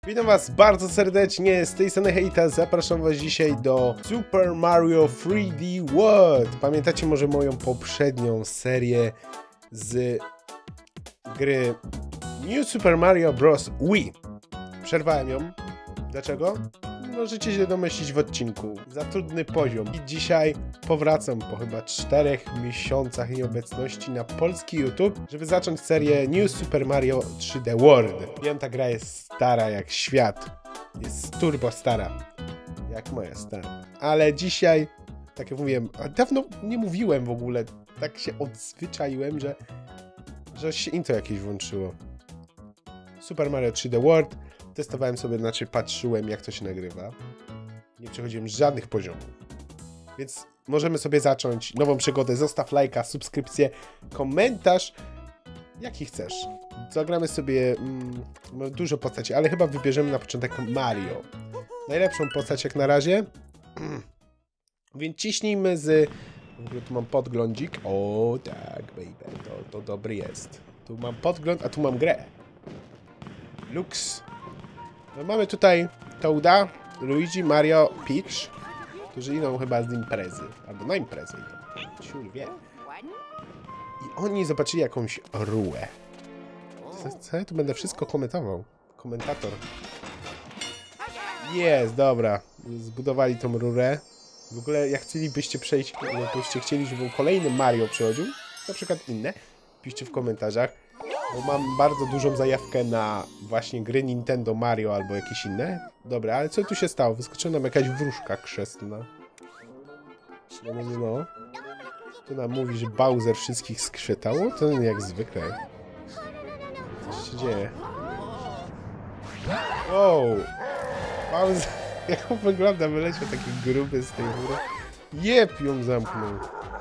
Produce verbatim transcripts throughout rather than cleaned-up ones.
Witam was bardzo serdecznie, z tej strony Hejta. Zapraszam was dzisiaj do Super Mario trzy D World. Pamiętacie może moją poprzednią serię z gry New Super Mario Bros. Wii. Przerwałem ją. Dlaczego? Możecie się domyślić w odcinku. Za trudny poziom. I dzisiaj powracam po chyba czterech miesiącach nieobecności na polski YouTube, żeby zacząć serię New Super Mario trzy D World. Wiem, ta gra jest stara jak świat. Jest turbo stara. Jak moja stara. Ale dzisiaj, tak jak mówiłem, a dawno nie mówiłem w ogóle. Tak się odzwyczaiłem, że, że się intro jakieś włączyło. Super Mario trzy D World. Testowałem sobie, znaczy patrzyłem, jak to się nagrywa. Nie przechodziłem żadnych poziomów. Więc możemy sobie zacząć nową przygodę. Zostaw lajka, subskrypcję, komentarz, jaki chcesz. Zagramy sobie mm, dużo postaci, ale chyba wybierzemy na początek Mario. Najlepszą postać jak na razie. Więc ciśnijmy z... W ogóle tu mam podglądzik. O tak, baby, to, to dobry jest. Tu mam podgląd, a tu mam grę. Lux. No, mamy tutaj Toada, Luigi, Mario, Peach, którzy idą chyba z imprezy, albo na imprezę idą, ciul wie. I oni zobaczyli jakąś rurę. Co, co ja tu będę wszystko komentował? Komentator. Jest, dobra. Zbudowali tą rurę. W ogóle jak chcielibyście przejść, jakbyście chcieli, żeby kolejny Mario przychodził, na przykład inne, piszcie w komentarzach. Bo mam bardzo dużą zajawkę na właśnie gry Nintendo, Mario albo jakieś inne. Dobra, ale co tu się stało? Wyskoczyła nam jakaś wróżka krzestna. No, no, no, no. Tu nam mówi, że Bowser wszystkich skrzetało? To jak zwykle. Co się dzieje? Wow! Bowser... Jak on wygląda? Wyleciał taki gruby z tej góry. Jep, ją zamknął.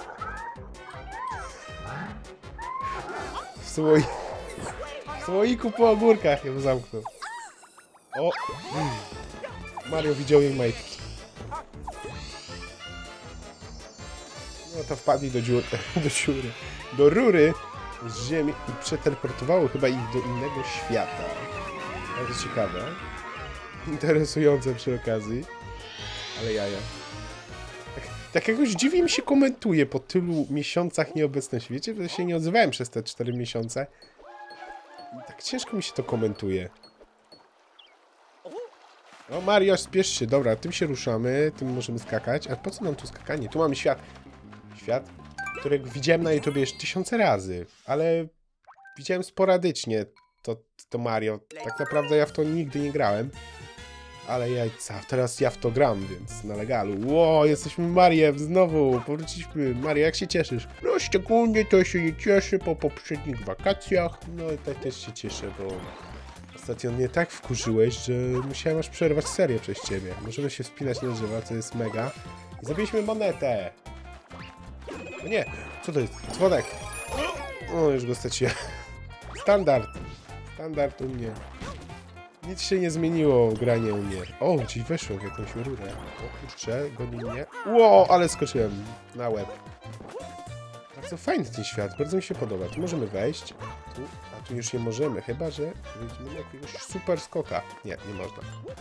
W słoi... W słoiku po ogórkach ją zamknął. O! Mario widział jej majtki. No to wpadli do dziury, do dziury, do rury z ziemi i przeteleportowało chyba ich do innego świata. Bardzo ciekawe. Interesujące przy okazji. Ale jaja. Tak, tak jakoś dziwnie mi się komentuje po tylu miesiącach nieobecności. Wiecie, że się nie odzywałem przez te cztery miesiące. Tak ciężko mi się to komentuje. O, Mario, spiesz się. Dobra, tym się ruszamy. Tym możemy skakać. A po co nam tu skakanie? Tu mamy świat. Świat, którego widziałem na YouTubie już tysiące razy. Ale widziałem sporadycznie to, to Mario. Tak naprawdę ja w to nigdy nie grałem. Ale jajca. Teraz ja w to gram, więc na legalu. Ło, jesteśmy Mariem. Znowu. Powróciliśmy. Mario, jak się cieszysz? No szczególnie to się nie cieszę po poprzednich wakacjach. No i tak też się cieszę, bo ostatnio mnie tak wkurzyłeś, że musiałem aż przerwać serię przez ciebie. Możemy się wspinać na drzewa, co jest mega. I zabiliśmy monetę. O nie, co to jest? Dzwonek. O, już go straciłem. Standard. Standard u mnie. Nic się nie zmieniło w granie u mnie. O, gdzieś weszło w jakąś rurę. O kurczę, goni mnie. Ło, ale skoczyłem na łeb. Bardzo fajny ten świat, bardzo mi się podoba. Tu możemy wejść. Tu, a tu już nie możemy, chyba że weźmiemy jakiegoś super skoka. Nie, nie można.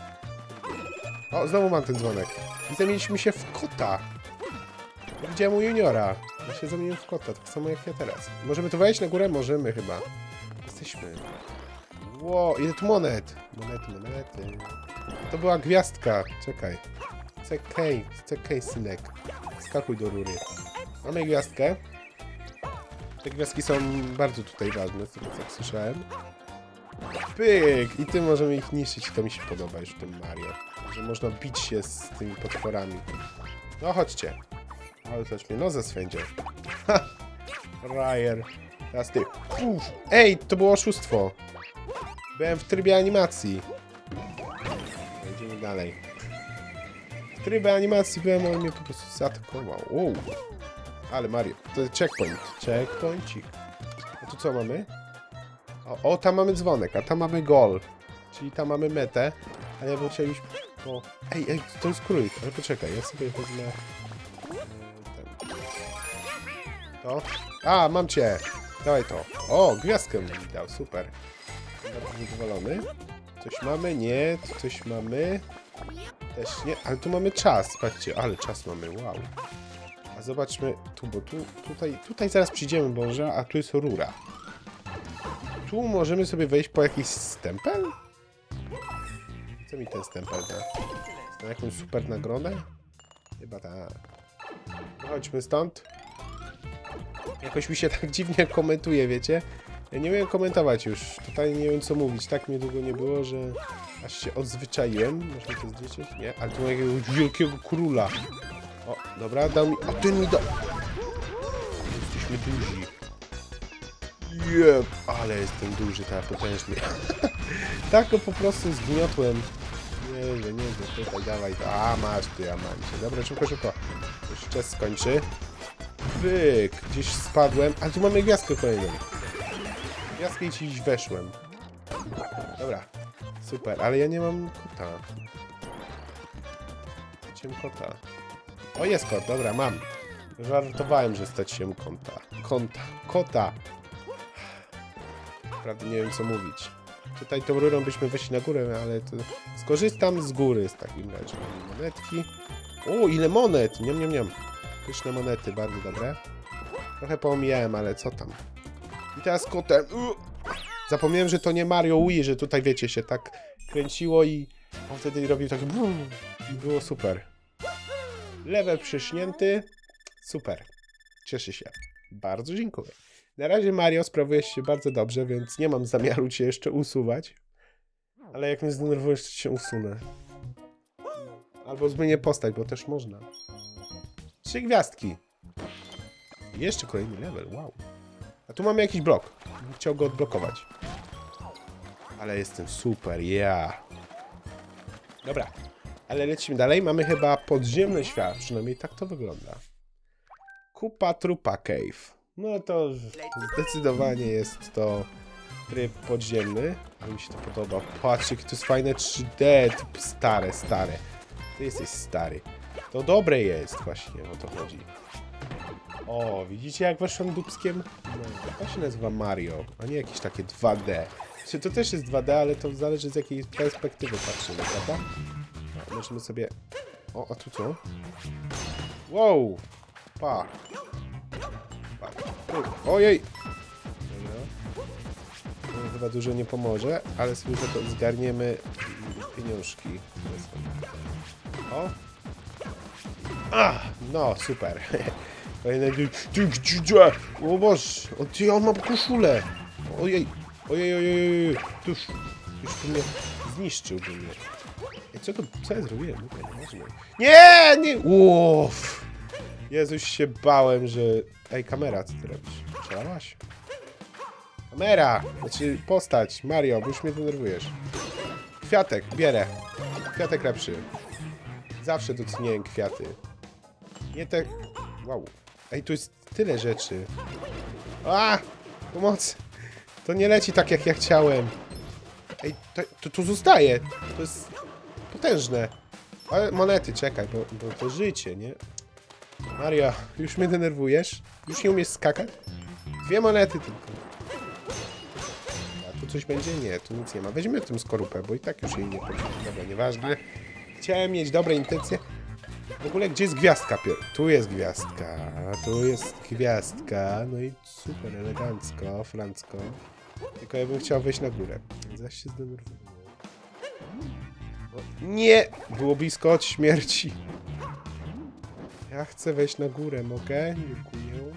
O, znowu mam ten dzwonek. I zamieniliśmy się w kota. Widziałem u juniora. Ja się zamieniłem w kota, tak samo jak ja teraz. Możemy tu wejść na górę? Możemy chyba. Jesteśmy. Ło, ile tu monet? Monety, monety. To była gwiazdka. Czekaj. C K, C K, synek. Skakuj do rury. Mamy gwiazdkę. Te gwiazdki są bardzo tutaj ważne, z tego co słyszałem. Pyk! I tym możemy ich niszczyć. To mi się podoba już w tym Mario. Że można bić się z tymi potworami. No chodźcie. Ale też mnie noza swędzie. Ha! Rajer. Teraz ty. Uf. Ej, to było oszustwo. Byłem w trybie animacji. Idziemy dalej. W trybie animacji byłem, on mnie po prostu zaatakował. Wow. Ale Mario, to jest checkpoint. Checkpointik. A tu co mamy? O, o, tam mamy dzwonek, a tam mamy goal. Czyli tam mamy metę. A ja bym chciał iść po... Ej, ej, to jest królik. Ale poczekaj, ja sobie wezmę... Ten. To? A, mam cię. Dawaj to. O, gwiazdkę mi dał, super. Bardzo zadowolony. Coś mamy? Nie. Tu coś mamy? Też nie. Ale tu mamy czas. Patrzcie, ale czas mamy. Wow. A zobaczmy tu, bo tu, tutaj, tutaj zaraz przyjdziemy, Boże, a tu jest rura. Tu możemy sobie wejść po jakiś stempel? Co mi ten stempel da? Na jakąś super nagrodę? Chyba tak. No chodźmy stąd. Jakoś mi się tak dziwnie komentuje, wiecie? Ja nie wiem komentować już. Tutaj nie wiem co mówić. Tak mnie długo nie było, że aż się odzwyczaiłem. Można to zdjęcie? Nie, ale tu ma jakiegoś wielkiego króla. O, dobra, dał mi... A ten mi da... Jesteśmy duzi. Jeb, ale jestem duży, tak potężny. Tak go po prostu zgniotłem. Nieźle, nieźle, tutaj dawaj to. A, masz ty, ja mam cię. Dobra, szybko, szybko. Już czas skończy. Wyk, gdzieś spadłem. Ale tu mamy gwiazdkę kolejną. Gwiazdkę i dziś weszłem. Dobra, super, ale ja nie mam kota. Chciałem kota. O, jest kot, dobra, mam. Żartowałem, że stać się konta. Konta, kota. Naprawdę nie wiem co mówić. Tutaj tą rurą byśmy weszli na górę, ale to skorzystam z góry z takim razie. Monetki. O, ile monet! Niam, niam, niam. Pyszne monety, bardzo dobre. Trochę pomijałem, ale co tam. I teraz kotem. Uh! Zapomniałem, że to nie Mario Wii, że tutaj wiecie, się tak kręciło i on wtedy robił tak brum, i było super. Level przysznięty. Super. Cieszę się. Bardzo dziękuję. Na razie Mario sprawuje się bardzo dobrze, więc nie mam zamiaru cię jeszcze usuwać. Ale jak mnie zdenerwujesz, to cię usunę. Albo zmienię postać, bo też można. Trzy gwiazdki. Jeszcze kolejny level, wow. A tu mamy jakiś blok. Chciał go odblokować. Ale jestem super, yeah. Dobra. Ale lecimy dalej. Mamy chyba podziemny świat. Przynajmniej tak to wygląda. Kupa Trupa Cave. No to zdecydowanie jest to tryb podziemny. Ale mi się to podoba. Patrzcie, jakie to jest fajne trzy D. Stare, stare. Ty jesteś stary. To dobre jest właśnie, o to chodzi. O, widzicie jak weszłem dupskiem? No, to się nazywa Mario, a nie jakieś takie dwa D. Znaczy, to też jest dwa D, ale to zależy z jakiej perspektywy patrzymy, prawda? No, możemy sobie... O, a tu co? Wow! Pa! Pa. Ojej! Dobra. No, chyba dużo nie pomoże, ale sobie za to zgarniemy pieniążki. O! A, no, super. O Boże, on ma koszulę. Ojej, ojej, ojej, ojej. Tuż, już tu mnie zniszczył. Mnie. Co to, co ja zrobiłem? Nie, nie, uff. Jezus, się bałem, że... Ej, kamera, co ty robisz? Przelałaś? Kamera, znaczy postać, Mario, bo już mnie denerwujesz. Kwiatek, bierę. Kwiatek lepszy. Zawsze doceniałem kwiaty. Nie te... Wow. Ej, tu jest tyle rzeczy. A! Pomoc! To nie leci tak, jak ja chciałem. Ej, to, to tu zostaje. To jest potężne. Ale monety, czekaj, bo, bo to życie, nie? Mario, już mnie denerwujesz? Już nie umiesz skakać? Dwie monety tylko. A tu coś będzie? Nie, tu nic nie ma. Weźmy tę skorupę, bo i tak już jej nie potrzeba. Dobra, nieważne. Chciałem mieć dobre intencje. W ogóle, gdzie jest gwiazdka? Tu jest gwiazdka, tu jest gwiazdka. No i super, elegancko, francko. Tylko ja bym chciał wejść na górę. Zaś się zdenerwuję. Nie! Było blisko od śmierci. Ja chcę wejść na górę, mogę? Dziękuję.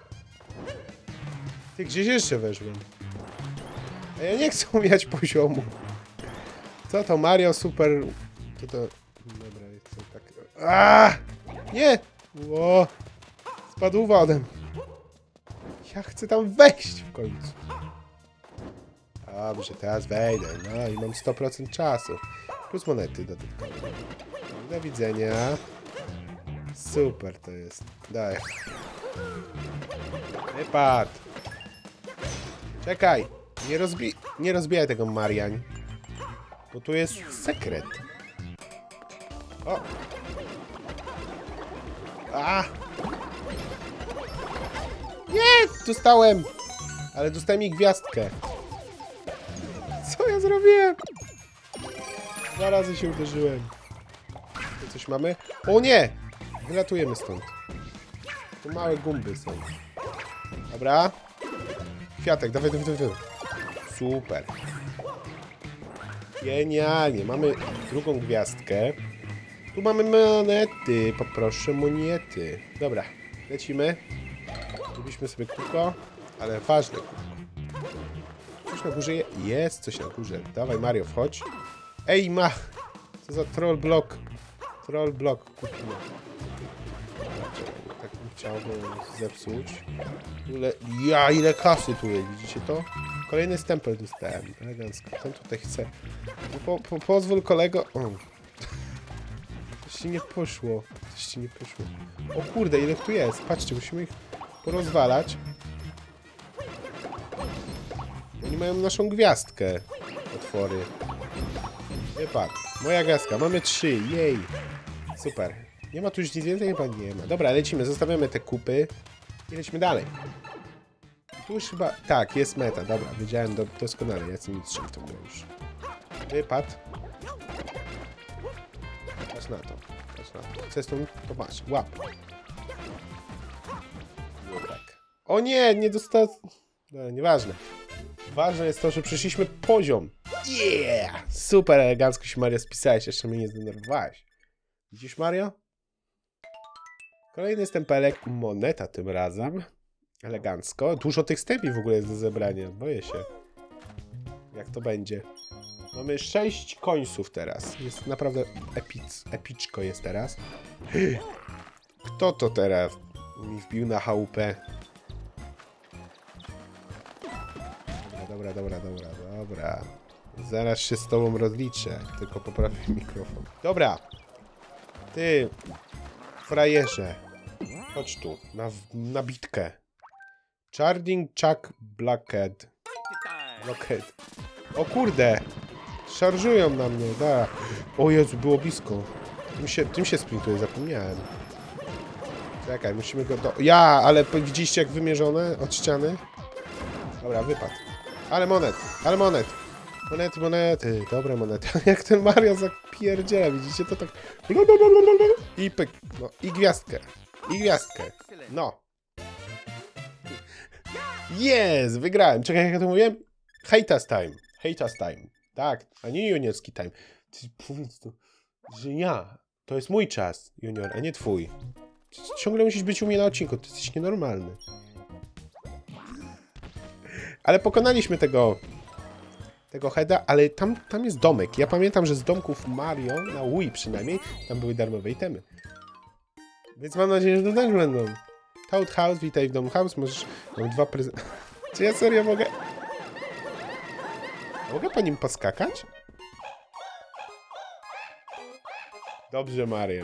Ty, gdzieś jeszcze weszłem. A ja nie chcę umieć poziomu. Co to? Mario Super... Co to... Dobra, jest to tak... Aaaa! Nie! Ło! Spadł wodę. Ja chcę tam wejść w końcu. Dobrze, teraz wejdę. No i mam sto procent czasu. Plus monety dodatkowe. Do widzenia. Super to jest. Daj. Wypad. Czekaj. Nie, rozbi nie rozbijaj tego, Mariań. Bo tu jest sekret. O! A! Nie! Dostałem! Ale dostałem i gwiazdkę. Co ja zrobiłem? Dwa razy się uderzyłem. Tu coś mamy? O nie! Wylatujemy stąd. Tu małe gumby są. Dobra. Kwiatek, dawaj, dawaj, dawaj. Super. Genialnie. Mamy drugą gwiazdkę. Tu mamy monety. Poproszę monety. Dobra, lecimy. Zrobiliśmy sobie kółko, ale ważne kółko. Coś na górze jest, coś na górze. Dawaj, Mario, wchodź. Ej, ma! Co za troll block. Troll block kupimy. Tak bym chciał go zepsuć. Ile, ja, ile kasy tu jest, widzicie to? Kolejny stempel dostałem, elegancko. Ten tutaj chce. Po, po, pozwól kolego... O. Coś ci nie poszło. Coś ci nie poszło. O kurde, ile tu jest. Patrzcie, musimy ich porozwalać. Oni mają naszą gwiazdkę. Otwory. Wypadł. Moja gwiazdka. Mamy trzy. Jej. Super. Nie ma tu już nic więcej? Chyba nie ma. Dobra, lecimy. Zostawiamy te kupy. I lecimy dalej. Tu już chyba... Tak, jest meta. Dobra, wiedziałem do, doskonale. Ja chcę mieć trzy w tym już. Wypadł. Patrz na to. Patrz na to. Chcesz tą... To masz. Łap. No tak. O nie! Nie dostał... No, nieważne. Ważne jest to, że przeszliśmy poziom. Yeah! Super elegancko się, Mario, spisałeś. Jeszcze mnie nie zdenerwowałeś. Widzisz, Mario? Kolejny stempelek. Moneta tym razem. Elegancko. Dużo tych stempli w ogóle jest do zebrania. Boję się. Jak to będzie. Mamy sześć końców teraz. Jest naprawdę epic, epiczko jest teraz. Kto to teraz mi wbił na chałupę? Dobra, dobra, dobra, dobra. Zaraz się z tobą rozliczę. Tylko poprawię mikrofon. Dobra. Ty, frajerze. Chodź tu, na, na bitkę. Charging Chuck Blockhead. Blockhead. O kurde. Szarżują na mnie, da. O Jezu, było blisko. Tym się, tym się sprintuje, zapomniałem. Czekaj, musimy go do... Ja, ale widzieliście jak wymierzone od ściany? Dobra, wypadł. Ale monet, ale monet. Monety, monety, dobre monety. Jak ten Mario zapierdziela, widzicie to tak... I pyk, no i gwiazdkę. I gwiazdkę. No. Jest, wygrałem. Czekaj, jak ja to mówiłem? Hejtas time. Hejtas time. Tak, a nie juniorski time. Ty powiedz to, że ja. To jest mój czas, junior, a nie twój. Ciągle musisz być u mnie na odcinku, ty jesteś nienormalny. Ale pokonaliśmy tego... tego heada, ale tam, tam jest domek. Ja pamiętam, że z domków Mario, na Wii przynajmniej, tam były darmowe itemy. Więc mam nadzieję, że to też będą. Toad House, witaj w domu House, możesz... Mam dwa prezenty. Czy ja serio mogę... Mogę po nim poskakać? Dobrze, Mario.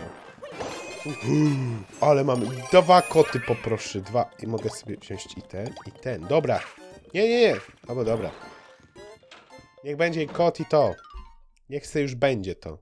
Ale mamy dwa koty, poproszę. Dwa. I mogę sobie wziąć i ten, i ten. Dobra. Nie, nie, nie. Albo dobra. Niech będzie kot i to. Niech se już będzie to.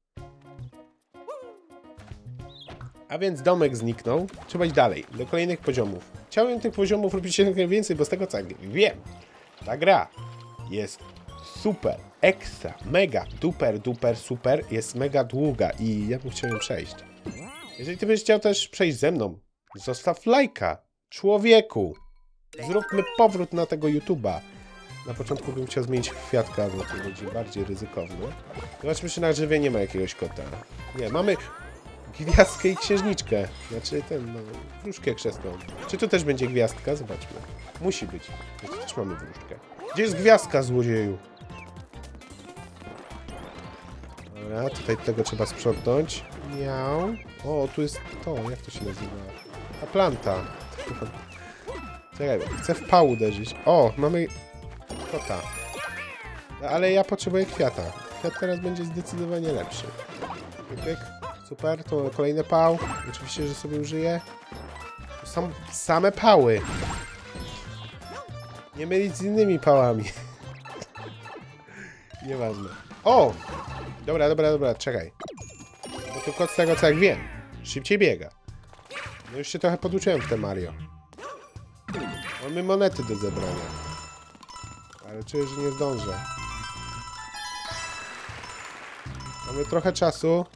A więc domek zniknął. Trzeba iść dalej, do kolejnych poziomów. Chciałem tych poziomów robić jednak więcej, bo z tego co wiem, ta gra jest super, ekstra, mega, duper, duper, super, jest mega długa i ja bym chciał ją przejść. Jeżeli ty byś chciał też przejść ze mną, zostaw lajka, człowieku. Zróbmy powrót na tego YouTube'a. Na początku bym chciał zmienić kwiatka, bo to będzie bardziej ryzykowne. Zobaczmy, czy na drzewie nie ma jakiegoś kota. Nie, mamy gwiazdkę i księżniczkę. Znaczy ten, no, wróżkę krzesną. Czy tu też będzie gwiazdka? Zobaczmy. Musi być. Tu też mamy wróżkę. Gdzie jest gwiazdka, złodzieju? Dobra, tutaj tego trzeba sprzątnąć. Miau. O, tu jest to, jak to się nazywa? Ta planta. Czekaj, chcę w pał uderzyć. O, mamy kota. No, ale ja potrzebuję kwiata. Kwiat teraz będzie zdecydowanie lepszy. Pyk, super, to kolejny pał. Oczywiście, że sobie użyję. To są same pały. Nie mylić z innymi pałami. Nieważne. O! Dobra, dobra, dobra, czekaj. Bo to kot z tego co jak wiem. Szybciej biega. No już się trochę poduczyłem w te Mario. Mamy monety do zebrania. Ale czuję, że nie zdążę. Mamy trochę czasu.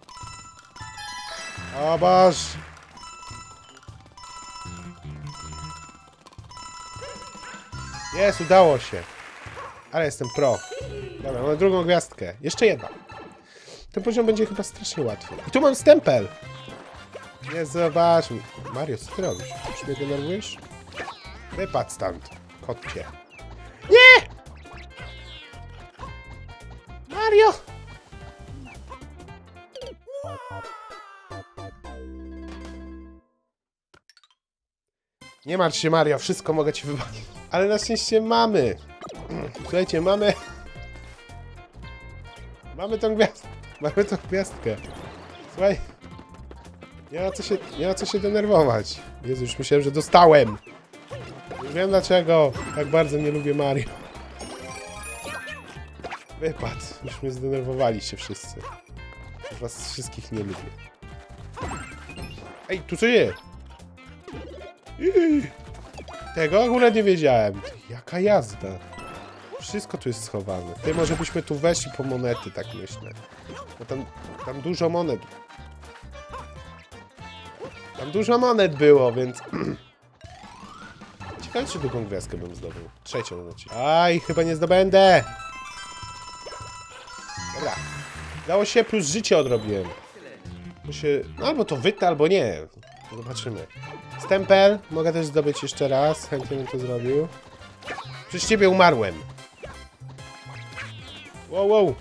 O Boż! Jest, udało się. Ale jestem pro. Dobra, mamy drugą gwiazdkę. Jeszcze jedna. Ten poziom będzie chyba strasznie łatwy. I tu mam stempel! Nie zobacz. Mario, co ty robisz? Już mnie denerwujesz? Wypadł stąd, kotcie. Nie! Mario! Nie martw się, Mario, wszystko mogę ci wybawić. Ale na szczęście mamy. Słuchajcie, mamy... Mamy tą gwiazdkę. Mamy tą gwiazdkę. Słuchaj. Nie ma co się, nie ma co się denerwować. Jezu, już myślałem, że dostałem. Już wiem dlaczego tak bardzo nie lubię Mario. Wypadł. Już mnie zdenerwowaliście wszyscy. Już was wszystkich nie lubię. Ej, tu co jest? Tego akurat nie wiedziałem. Jaka jazda. Wszystko tu jest schowane. Ty, może byśmy tu weszli po monety, tak myślę. Bo tam, tam dużo monet. Tam dużo monet było, więc... Ciekawe, czy drugą gwiazdkę bym zdobył. Trzecią znaczy. Aj, chyba nie zdobędę. Dobra. Dało się, plus życie odrobiłem. To się... No albo to wytnę, albo nie. Zobaczymy. Stempel. Mogę też zdobyć jeszcze raz. Chętnie bym to zrobił. Przez ciebie umarłem. Wow, wow.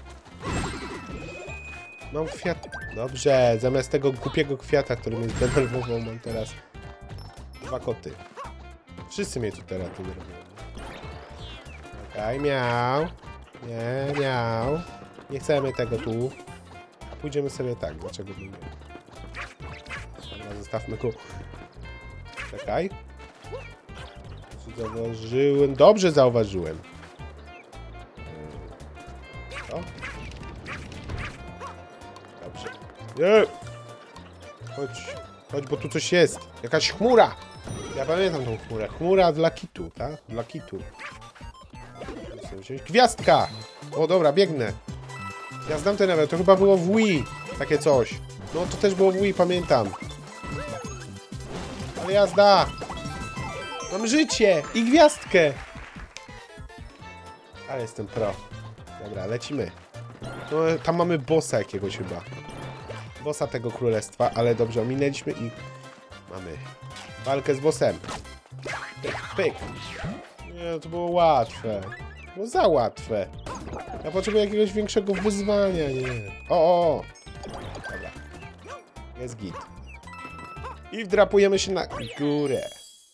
Mam kwiat... Dobrze, zamiast tego głupiego kwiata, który mnie zdenerwował, mam teraz dwa koty. Wszyscy mnie tu teraz denerwują. Okej, miał. Nie, miał. Nie chcemy tego tu. Pójdziemy sobie tak, dlaczego by nie? Dobra, zostawmy go. Czekaj. Zauważyłem. Dobrze zauważyłem. Co? Dobrze. Nie! Chodź. Chodź, bo tu coś jest. Jakaś chmura. Ja pamiętam tą chmurę. Chmura dla kitu, tak? Dla kitu. Gwiazdka! O, dobra, biegnę. Ja znam ten level. To chyba było w Wii. Takie coś. No, to też było w Wii, pamiętam. Ale jazda! Mam życie i gwiazdkę! Ale jestem pro. Dobra, lecimy. No, tam mamy bossa jakiegoś chyba. Bossa tego królestwa, ale dobrze, ominęliśmy i... Mamy walkę z bossem. Pyk, pyk. Nie, to było łatwe. No za łatwe. Ja potrzebuję jakiegoś większego wyzwania, nie. O, o, o. Dobra. Jest git. I wdrapujemy się na górę.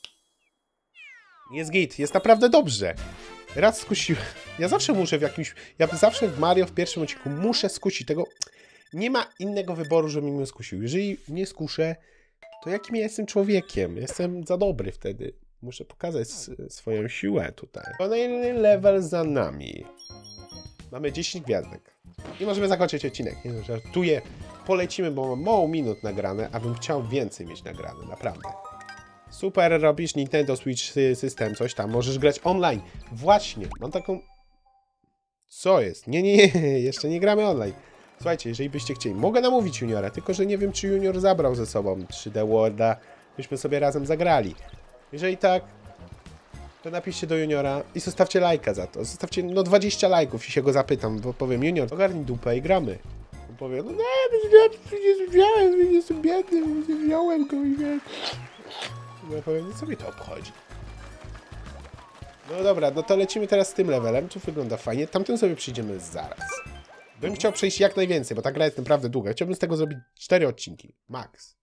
Jest git, jest naprawdę dobrze. Raz skusiłem. Ja zawsze muszę w jakimś... Ja zawsze w Mario w pierwszym odcinku muszę skusić tego... Nie ma innego wyboru, żebym mnie skusił. Jeżeli nie skuszę, to jakim ja jestem człowiekiem? Jestem za dobry wtedy. Muszę pokazać swoją siłę tutaj. Kolejny level za nami. Mamy dziesięć gwiazdek. I możemy zakończyć odcinek. Nie żartuję. Polecimy, bo mam mało minut nagrane, a bym chciał więcej mieć nagrane. Naprawdę. Super robisz Nintendo Switch System, coś tam. Możesz grać online. Właśnie. Mam taką... Co jest? Nie, nie, nie. Jeszcze nie gramy online. Słuchajcie, jeżeli byście chcieli, mogę namówić Juniora, tylko że nie wiem, czy Junior zabrał ze sobą trzy D Worlda, byśmy sobie razem zagrali. Jeżeli tak, to napiszcie do Juniora i zostawcie lajka za to. Zostawcie no dwadzieścia lajków i się go zapytam, bo powiem, Junior, ogarnij dupę i gramy. On powie, no nie, nie wziąłem, nie jestem biedny, nie wziąłem go i wiem. Ja powiem, co mi to obchodzi. No dobra, no to lecimy teraz z tym levelem, tu wygląda fajnie, tamten sobie przyjdziemy zaraz. Bym chciał przejść jak najwięcej, bo ta gra jest naprawdę długa. Chciałbym z tego zrobić cztery odcinki. Max.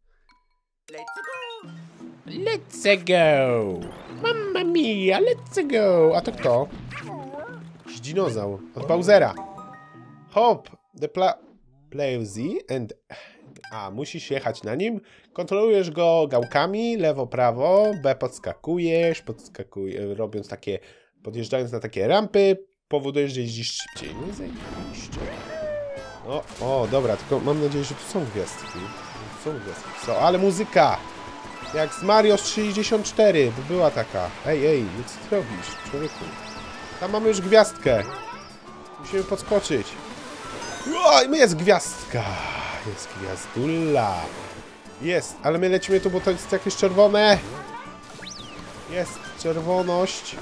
Let's go! Mamma mia, let's go! A to kto? Jakiś dinozaur. Od Bowsera. Hop! The pla... Plawsy and... A, musisz jechać na nim. Kontrolujesz go gałkami, lewo, prawo. B podskakujesz, podskakujesz, robiąc takie... Podjeżdżając na takie rampy. Powodujesz, że jeździsz szybciej. No i zajebiście. O, o, dobra, tylko mam nadzieję, że tu są gwiazdki. Tu są gwiazdki. Są, ale muzyka! Jak z Mario sześćdziesiąt cztery, bo była taka. Ej, ej, co ty robisz, człowieku? Tam mamy już gwiazdkę. Musimy podskoczyć. O, jest gwiazdka. Jest gwiazdula. Jest, ale my lecimy tu, bo to jest jakieś czerwone. Jest czerwoność.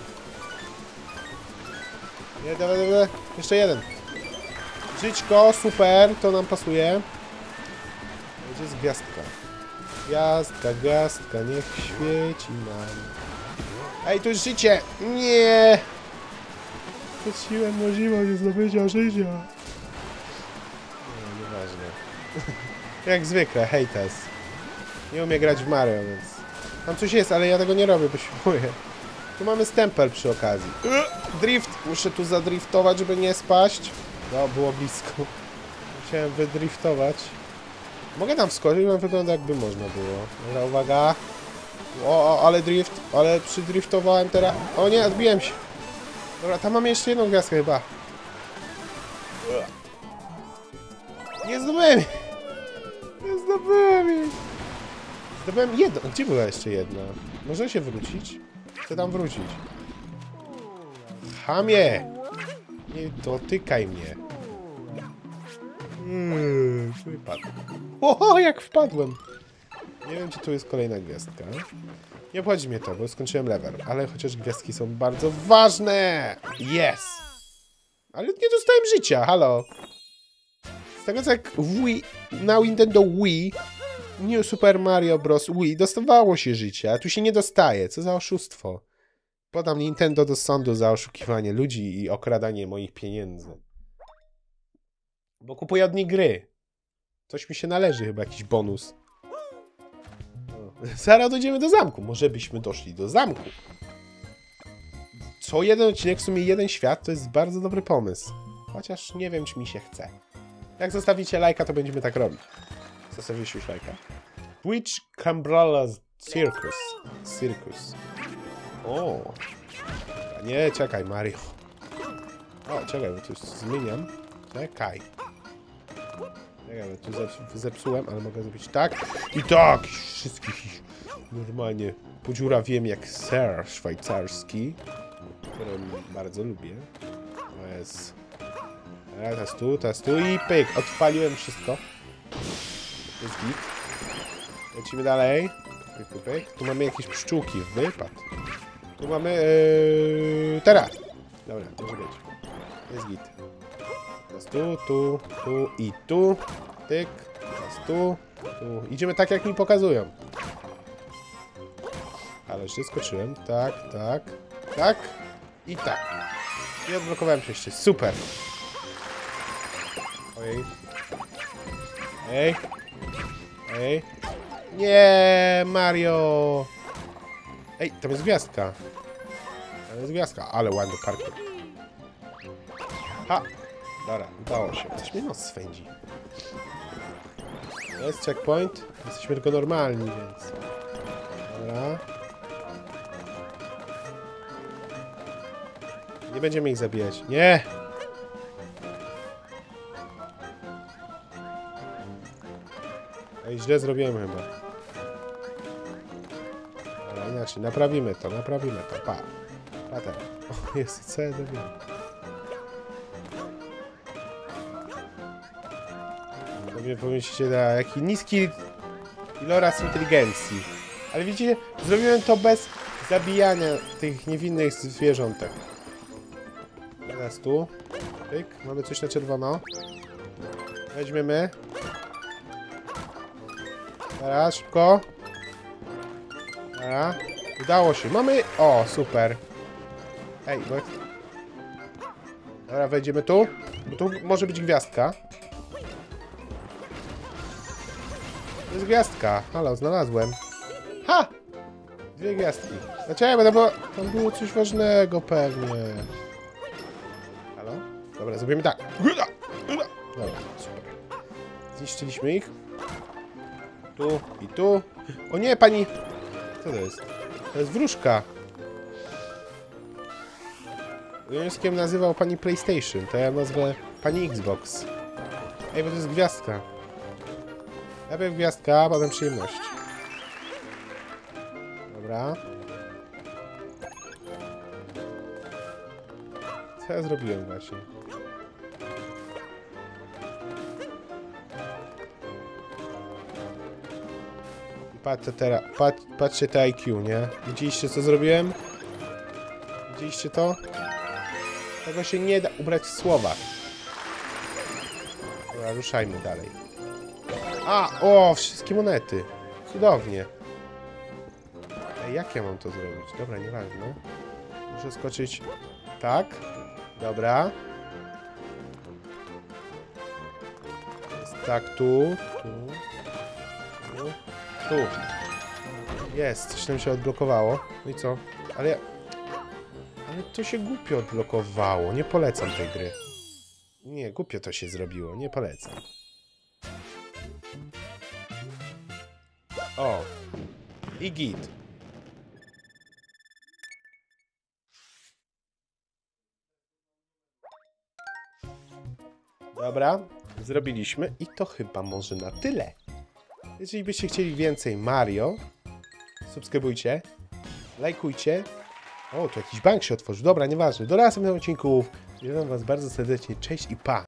Nie, dawaj, dawaj. Jeszcze jeden. Żyćko, super, to nam pasuje. Gdzie jest gwiazdka? Gwiazdka, gwiazdka, niech świeci nam. Ej, to jest życie! Nie! Straciłem możliwość zdobycia życia. Nie, nieważne. Jak zwykle, haters. Nie umie grać w Mario, więc... Tam coś jest, ale ja tego nie robię, bo się boję. Tu mamy stempel przy okazji. Drift! Muszę tu zadriftować, żeby nie spaść. No, było blisko. Musiałem wydriftować. Mogę tam wskoczyć, bo wygląda jakby można było. Dobra, uwaga. O, o, ale drift, ale przydriftowałem teraz. O nie, odbiłem się. Dobra, tam mamy jeszcze jedną gwiazdkę chyba. Nie zdobyłem. Nie zdobyłem jej. Zdobyłem jedną. Gdzie była jeszcze jedna? Można się wrócić? Chcę tam wrócić. Chamie! Nie dotykaj mnie. Hmm, wypadł. O, jak wpadłem. Nie wiem, czy tu jest kolejna gwiazdka. Nie obchodzi mnie to, bo skończyłem level. Ale chociaż gwiazdki są bardzo ważne. Yes! Ale nie dostałem życia, halo. Z tego co jak Wii, na Nintendo Wii, New Super Mario Bros. Wii dostawało się życia, a tu się nie dostaje. Co za oszustwo. Podam Nintendo do sądu za oszukiwanie ludzi i okradanie moich pieniędzy. Bo kupuję od nich gry. Coś mi się należy, chyba jakiś bonus. O. Zaraz dojdziemy do zamku. Może byśmy doszli do zamku. Co jeden odcinek, w sumie jeden świat, to jest bardzo dobry pomysł. Chociaż nie wiem, czy mi się chce. Jak zostawicie lajka, to będziemy tak robić. Zostawiłeś już lajka. Twitch Cambrella Circus. Circus. O. Nie, czekaj, Mario. O, czekaj, bo coś zmieniam. Czekaj. Czekaj, bo tu zepsułem, ale mogę zrobić tak. I tak! Wszystkich normalnie podziurawiłem jak ser szwajcarski, który bardzo lubię. To jest... Teraz tu, teraz tu i pyk! Odpaliłem wszystko. Jest git. Lecimy dalej. Pyk, pyk, pyk. Tu mamy jakieś pszczółki. Wypad. Tu mamy... Yy... Teraz! Dobra, może być. Jest git. Teraz tu, tu, tu i tu. Tyk. Teraz tu, tu. Idziemy tak, jak mi pokazują. Ale już skoczyłem. Tak, tak, tak i tak. I odblokowałem przejście. Super. Ojej. Ej. Ej. Nie, Mario. Ej, tam jest gwiazdka. Tam jest gwiazdka, ale ładny parkour. Ha! Dobra, udało się. Coś mnie nos swędzi. To jest checkpoint. Jesteśmy tylko normalni, więc... Dobra. Nie będziemy ich zabijać. Nie! Ej, źle zrobiłem chyba. Dobra, inaczej. Naprawimy to, naprawimy to. Pa. Pa teraz. O, jest, co ja zrobiłem? Sobie pomyślicie, na jaki niski iloraz inteligencji. Ale widzicie, zrobiłem to bez zabijania tych niewinnych zwierzątek. Teraz tu. Pyk. Mamy coś na czerwono. Weźmiemy. Teraz, szybko. Dobra. Udało się. Mamy... O, super. Ej, bo... Dobra, wejdziemy tu. Bo tu może być gwiazdka. To jest gwiazdka. Halo, znalazłem. Ha! Dwie gwiazdki. Dlaczego? No bo tam było coś ważnego pewnie. Halo? Dobra, zrobimy tak. Dobra, super. Zniszczyliśmy ich. Tu i tu. O nie, pani... Co to jest? To jest wróżka. Językiem nazywał pani PlayStation. To ja nazwę pani Xbox. Ej, bo to jest gwiazdka. Najpierw gwiazdka, a potem przyjemność. Dobra. Co ja zrobiłem właśnie? Patrzcie teraz, pat, patrzcie te I Q, nie? Widzieliście, co zrobiłem? Widzieliście to? Tego się nie da ubrać w słowa. Dobra, ruszajmy dalej. A, o, wszystkie monety. Cudownie. Ej, jak ja mam to zrobić? Dobra, nieważne. Muszę skoczyć. Tak. Dobra. Jest tak, tu, tu, tu, tu. Jest, coś nam się odblokowało. No i co? Ale ja... Ale to się głupio odblokowało. Nie polecam tej gry. Nie, głupio to się zrobiło. Nie polecam. O. I git. Dobra. Zrobiliśmy. I to chyba może na tyle. Jeżeli byście chcieli więcej Mario, subskrybujcie, lajkujcie. O, tu jakiś bank się otworzył. Dobra, nieważne. Do następnych odcinków. Witam was bardzo serdecznie. Cześć i pa!